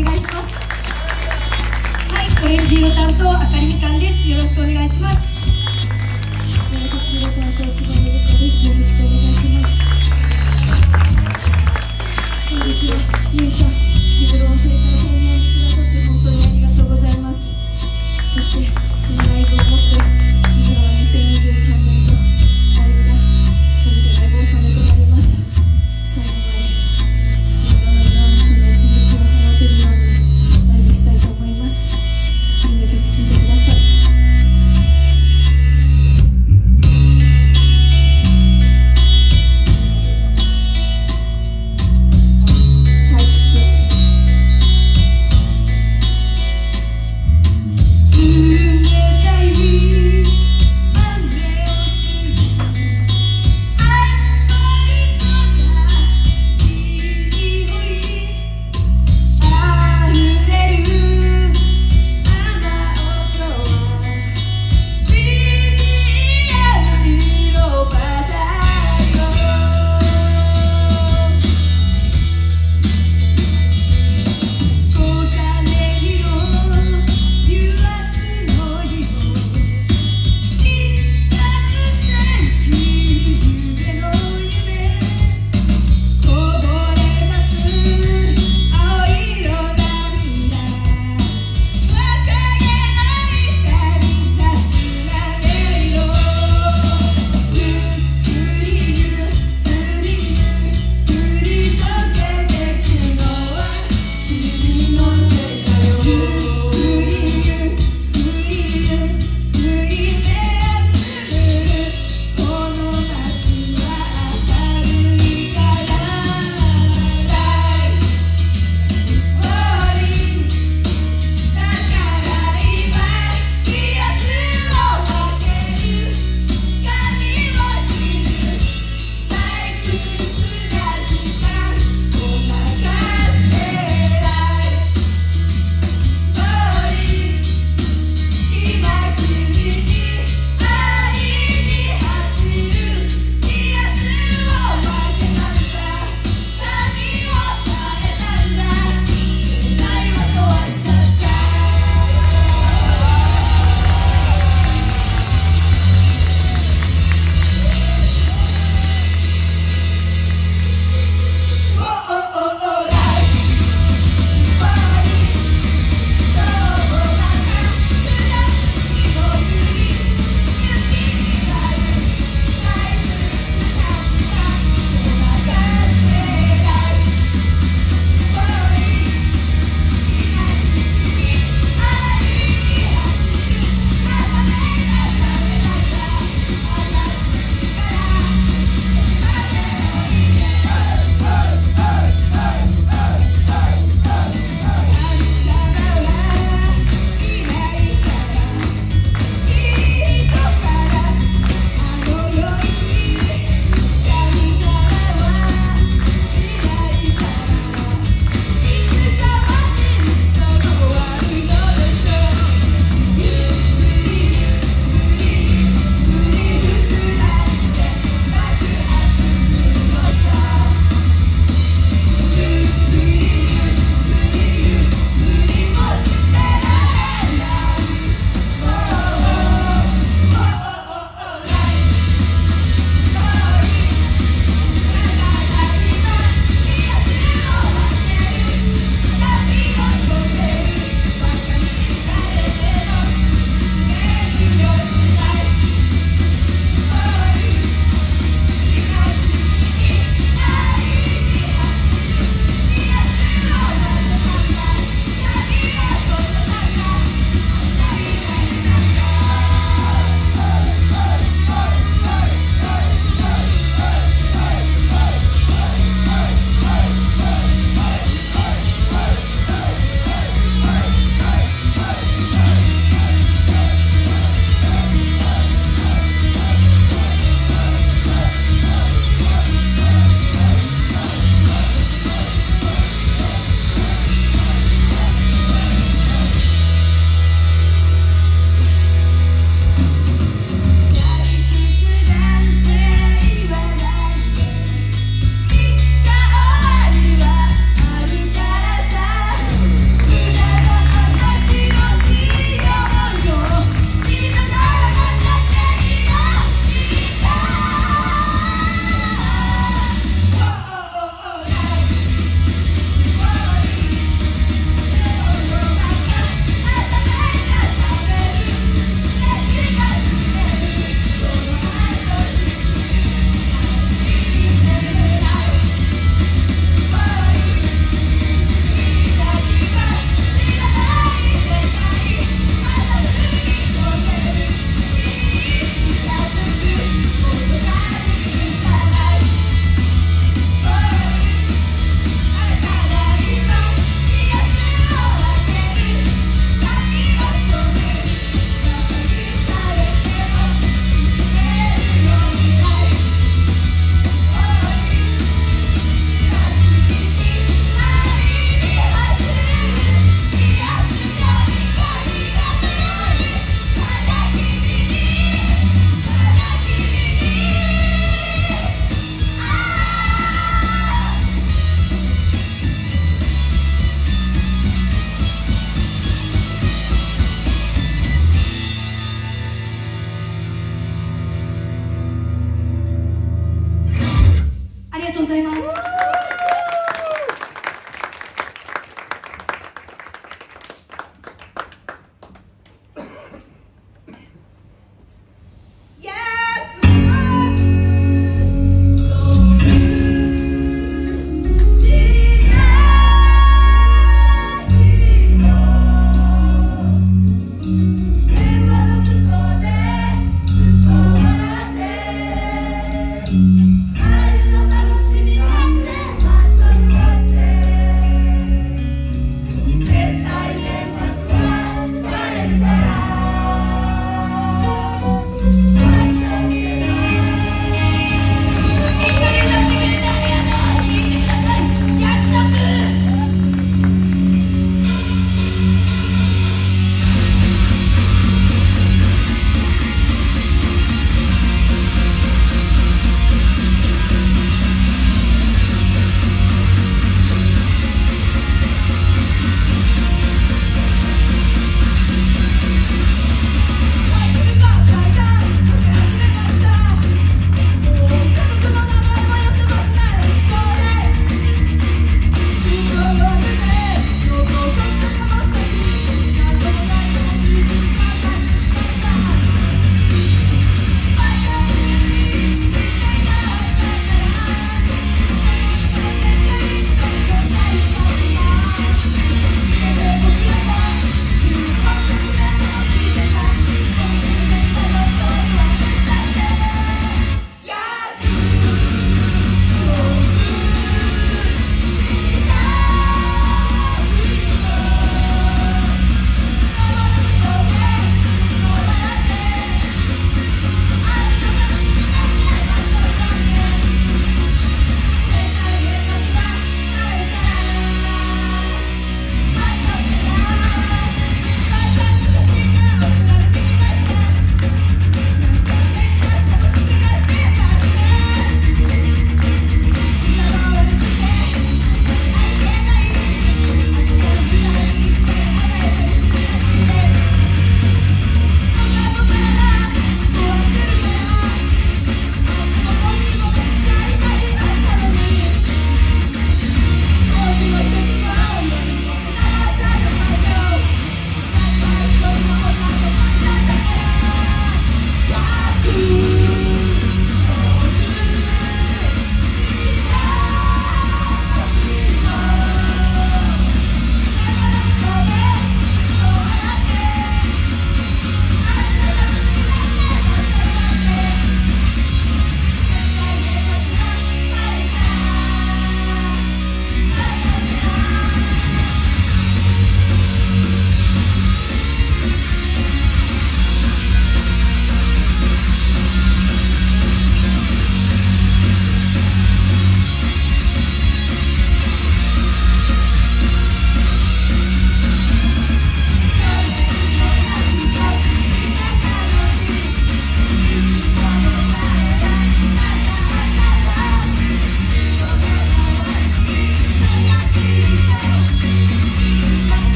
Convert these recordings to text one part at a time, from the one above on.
願いします。はい、オレンジ色担当あかりみかんです。よろしくお願いします。紫色担当つばめるかです。よろしくお願いします。本日はゆいさん、地球ブロー生誕祭においでくださって本当にありがとうございます。そしてこのライブをもって地球ブロー2023年のライブがこれでライブ納めとなります。最後まで地球ブローの弱虫の一撃を放てるようにライブしたいと思います。次の曲聴いてください。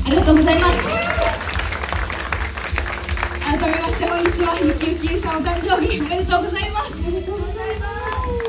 りがとうございます。改めまして本日はゆきゆきゆいさんお誕生日おめでとうございます。おめでとうございます。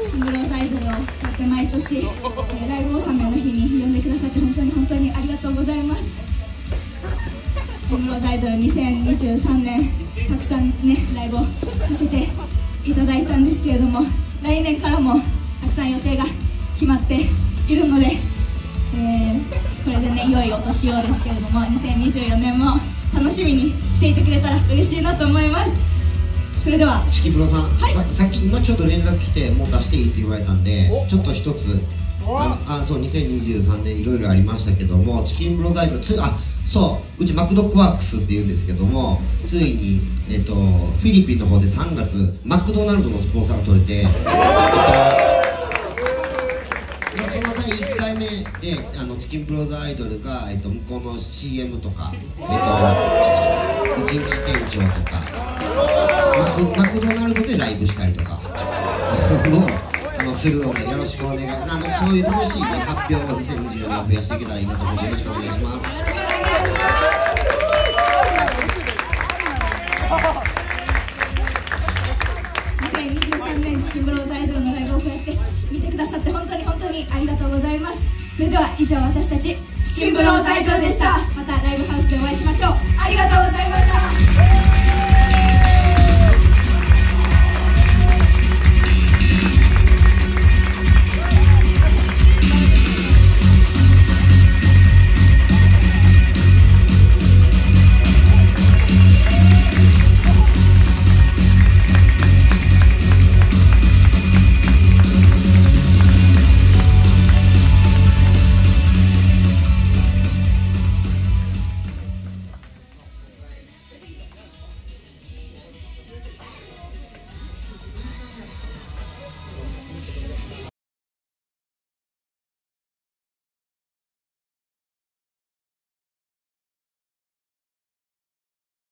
チキンブローズアイドルをやって毎年、ライブ納めの日に呼んでくださって本当にありがとうございます。チキンブローズアイドル2023年たくさんねライブをさせていただいたんですけれども、来年からもたくさん予定が決まっているので、これでね良いお年をですけれども、2024年も楽しみにしていてくれたら嬉しいなと思います。それではチキンブロさん、さっき今ちょっと連絡来てもう出していいって言われたんで、ちょっと一つそう2023年いろいろありましたけども、チキンブロザイドそううちマクドックワークスっていうんですけども、ついにフィリピンの方で3月マクドナルドのスポンサーが取れて、その第1回目でチキンブロザーアイドルが、向こうの CM とか、一日店長とかマクドナルドでライブしたりとかするので、よろしくお願いそういう楽しい、ね、発表を2024年増やしていけたらいいなと思うのでよろしくお願いします。 2023年チキンブローズアイドルのライブをこうやって見てくださって本当にありがとうございます。それでは以上、私たちチキンブローズアイドルでした。またライブハウスでお会いしましょう。ありがとうございました。